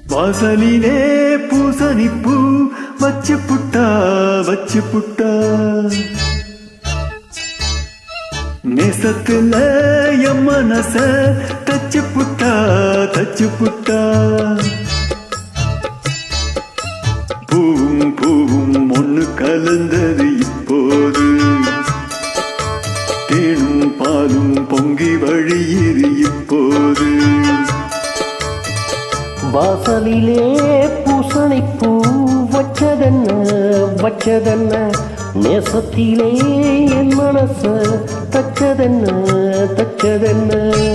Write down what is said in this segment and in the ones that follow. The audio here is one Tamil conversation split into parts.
வாசலிலே பூசணிப்பூ வச்சு புட்டா நேசத்துல என் மனச தச்சு புட்டா பூவும் பூவும் ஒண்ணு கலந்தது இப்போது தேனும் பாலும் பொங்கி வழியிரு இப்போது வாசலிலே பூசணிப்பூ வச்சதென்ன நேசத்திலே என் மனச தச்சதென்ன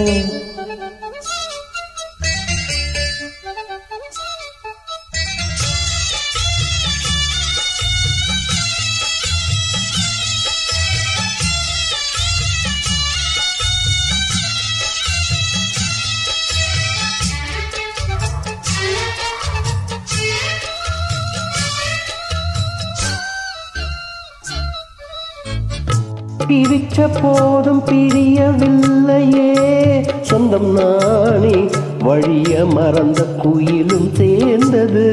பிரிச்ச போதும் பிரியவில்லையே சொந்தம் நானே வழிய மறந்த குயிலும் சேர்ந்தது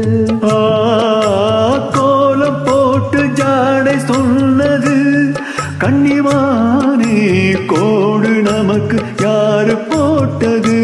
கோலம் போட்டு ஜாடை சொன்னது கண்ணிவானே கோடு நமக்கு யாரு போட்டது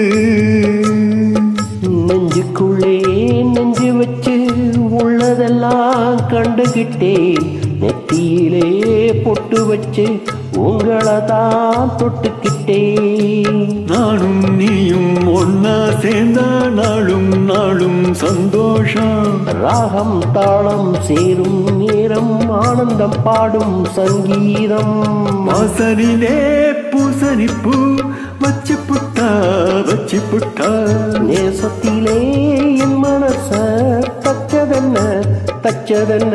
நெஞ்சுக்குள்ளே நெஞ்சு வச்சு உள்ளதெல்லாம் கண்டுகிட்டேன் நெத்தியிலே பொட்டு வச்சு உங்களை தான் தொட்டுக்கிட்டேன் நானும் நீயும் ஒன்னா சேர்ந்தா நாளும் சந்தோஷம் ராகம் தாளம் சேரும் நேரம் ஆனந்தம் பாடும் சங்கீதம் வாசலிலே பூசணிப்பூ வச்சு புட்டா நேசத்திலே என் மனச தச்சதென்ன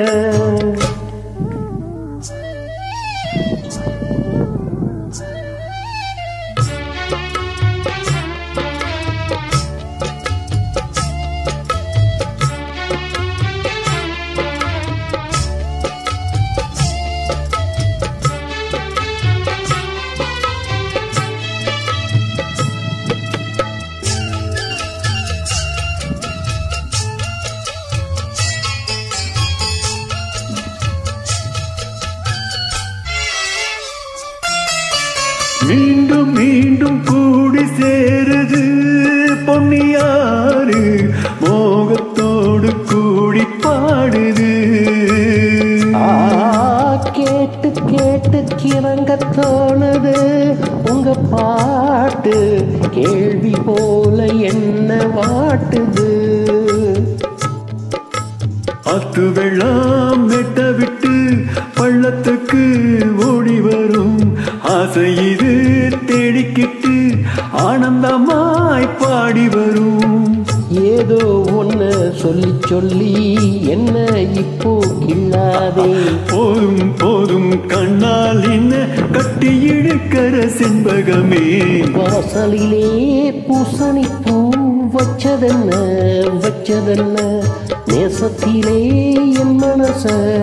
மீண்டும் மீண்டும் கூடி சேருது பொன்னியாறு மோகத்தோடு கூடி பாடுது கேட்டு கேட்டு கிறங்க தோணுது உங்க பாட்டு கேள்வி போல என்ன வாட்டுது ஆத்து வெள்ளம் மெட்ட விட்டு பள்ளத்துக்கு ஓடி வரும் ஆசை இது தேடிக்கிட்டு ஆனந்தமாய் பாடி வரும் ஏதோ ஒன்னு சொல்லி என்ன இப்போ கிள்ளாதே போதும் கண்ணால் என்ன கட்டி இழுக்கிற செண்பகமே வாசலிலே பூசணிப்பூ வச்சதென்ன நேசத்திலே என் மனச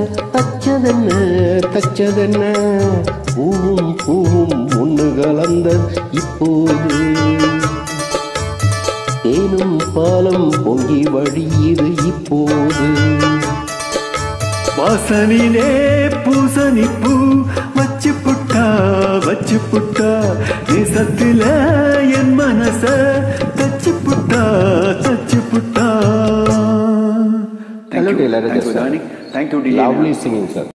தச்சதென்ன பூவும் ஒண்ணு கலந்த இப்போது தேனும் பாலம் பொங்கி வழியுது இப்போது வாசலிலே பூசணிப்பூ வச்சு புட்டா நேசத்தில என் மனச தச்சு புட்டா Hello, Taylor. Thank you, darling. Thank you, Lovely singing, sir.